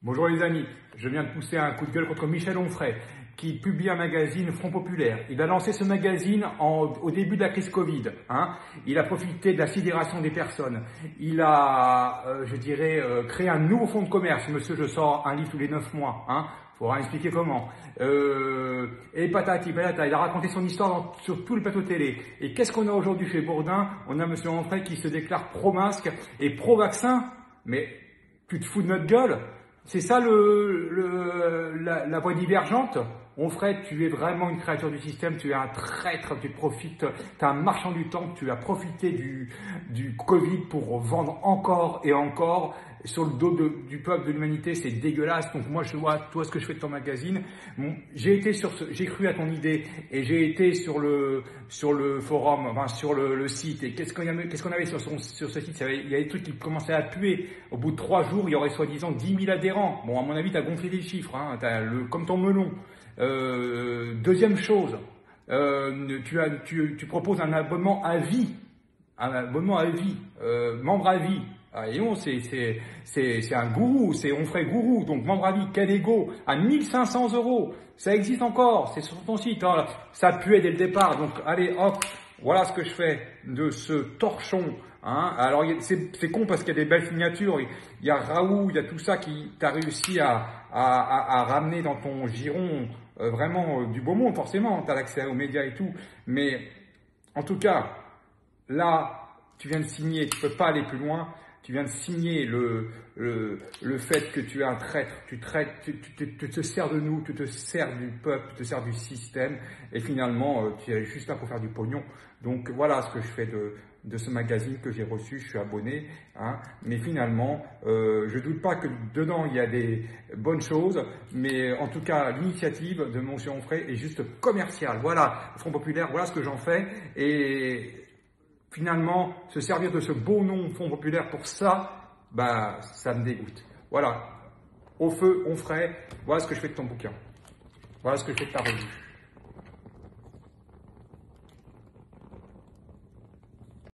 Bonjour les amis, je viens de pousser un coup de gueule contre Michel Onfray qui publie un magazine Front Populaire. Il a lancé ce magazine au début de la crise Covid. Il a profité de la sidération des personnes. Il a, créé un nouveau fonds de commerce. Monsieur, je sors un livre tous les 9 mois. Faudra expliquer comment. Et patati patata, il a raconté son histoire sur tous les plateaux télé. Et qu'est-ce qu'on a aujourd'hui chez Bourdin? On a Monsieur Onfray qui se déclare pro-masque et pro-vaccin. Mais tu te fous de notre gueule? C'est ça la voie divergente? Onfray, tu es vraiment une créature du système, tu es un traître, tu profites, tu es un marchand du temps, tu as profité du Covid pour vendre encore et encore sur le dos du peuple, de l'humanité, c'est dégueulasse. Donc moi je vois, toi, ce que je fais de ton magazine, j'ai cru à ton idée et j'ai été sur le forum, enfin sur le site. Et qu'est-ce qu'on avait sur ce site? Il y a des trucs qui commençaient à puer. Au bout de 3 jours, il y aurait soi-disant 10 000 adhérents. Bon, à mon avis, tu as gonflé les chiffres, comme ton melon. Deuxième chose, tu proposes un abonnement à vie, membre à vie. Et c'est un gourou, c'est Onfray gourou, donc membre à vie, quel égo, à 1 500 €. Ça existe encore, c'est sur ton site, ça puait dès le départ. Donc allez, hop, voilà ce que je fais de ce torchon. Alors c'est con parce qu'il y a des belles signatures, il y a Raoult, il y a tout ça qui t'a réussi à ramener dans ton giron vraiment du beau monde. Forcément, tu as l'accès aux médias et tout, mais en tout cas, là, tu viens de signer, tu peux pas aller plus loin. Tu viens de signer le fait que tu es un traître, tu te sers de nous, tu te sers du peuple, tu te sers du système, et finalement, tu es juste là pour faire du pognon. Donc voilà ce que je fais de ce magazine que j'ai reçu, je suis abonné, mais finalement, je doute pas que dedans il y a des bonnes choses, mais en tout cas, l'initiative de Monsieur Onfray est juste commerciale. Voilà, Front Populaire, voilà ce que j'en fais, et finalement, se servir de ce beau nom Front Populaire pour ça, ça me dégoûte. Voilà, au feu, Onfray, voilà ce que je fais de ton bouquin. Voilà ce que je fais de ta revue.